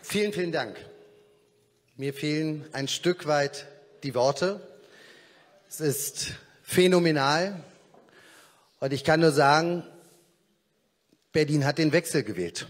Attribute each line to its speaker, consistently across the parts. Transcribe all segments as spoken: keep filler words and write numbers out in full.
Speaker 1: Vielen, vielen Dank. Mir fehlen ein Stück weit die Worte. Es ist phänomenal. Und ich kann nur sagen, Berlin hat den Wechsel gewählt.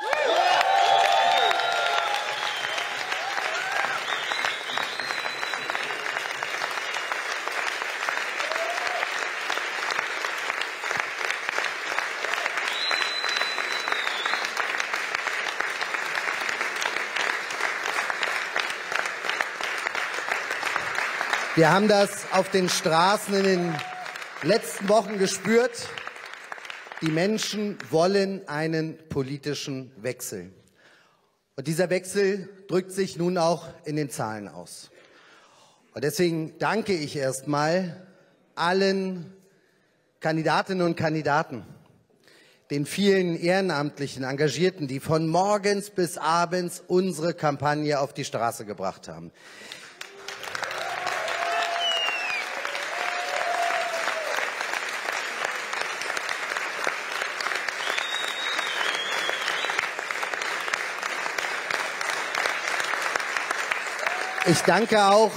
Speaker 1: Wir haben das auf den Straßen in den letzten Wochen gespürt. Die Menschen wollen einen politischen Wechsel. Und dieser Wechsel drückt sich nun auch in den Zahlen aus. Und deswegen danke ich erstmal allen Kandidatinnen und Kandidaten, den vielen ehrenamtlichen Engagierten, die von morgens bis abends unsere Kampagne auf die Straße gebracht haben. Ich danke auch,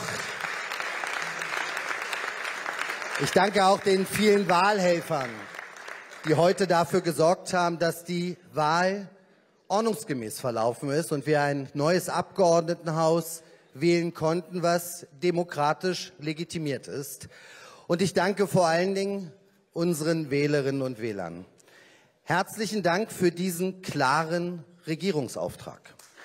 Speaker 1: ich danke auch den vielen Wahlhelfern, die heute dafür gesorgt haben, dass die Wahl ordnungsgemäß verlaufen ist und wir ein neues Abgeordnetenhaus wählen konnten, was demokratisch legitimiert ist. Und ich danke vor allen Dingen unseren Wählerinnen und Wählern. Herzlichen Dank für diesen klaren Regierungsauftrag.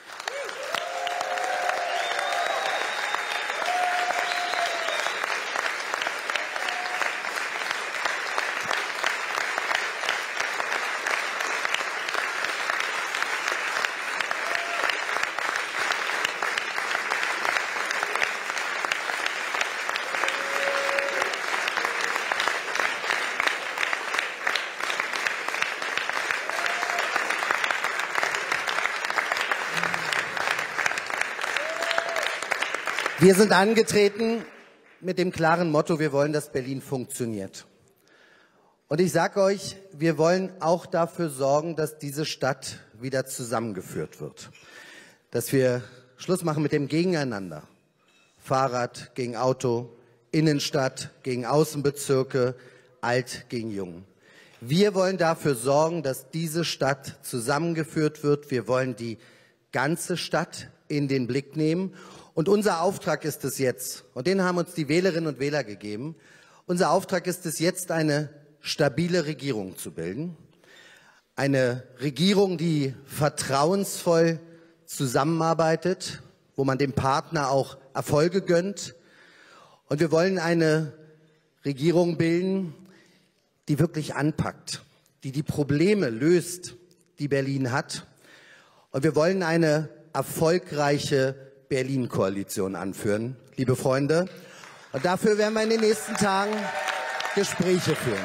Speaker 1: Wir sind angetreten mit dem klaren Motto, wir wollen, dass Berlin funktioniert. Und ich sage euch, wir wollen auch dafür sorgen, dass diese Stadt wieder zusammengeführt wird. Dass wir Schluss machen mit dem Gegeneinander. Fahrrad gegen Auto, Innenstadt gegen Außenbezirke, alt gegen jung. Wir wollen dafür sorgen, dass diese Stadt zusammengeführt wird. Wir wollen die ganze Stadt in den Blick nehmen. Und unser Auftrag ist es jetzt, und den haben uns die Wählerinnen und Wähler gegeben, unser Auftrag ist es jetzt, eine stabile Regierung zu bilden. Eine Regierung, die vertrauensvoll zusammenarbeitet, wo man dem Partner auch Erfolge gönnt. Und wir wollen eine Regierung bilden, die wirklich anpackt, die die Probleme löst, die Berlin hat. Und wir wollen eine erfolgreiche Berlin-Koalition anführen, liebe Freunde. Und dafür werden wir in den nächsten Tagen Gespräche führen.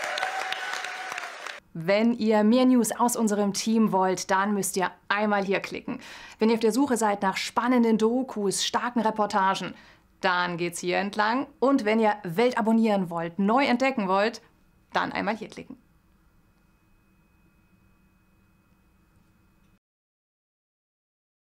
Speaker 2: Wenn ihr mehr News aus unserem Team wollt, dann müsst ihr einmal hier klicken. Wenn ihr auf der Suche seid nach spannenden Dokus, starken Reportagen, dann geht's hier entlang. Und wenn ihr Welt abonnieren wollt, neu entdecken wollt, dann einmal hier klicken.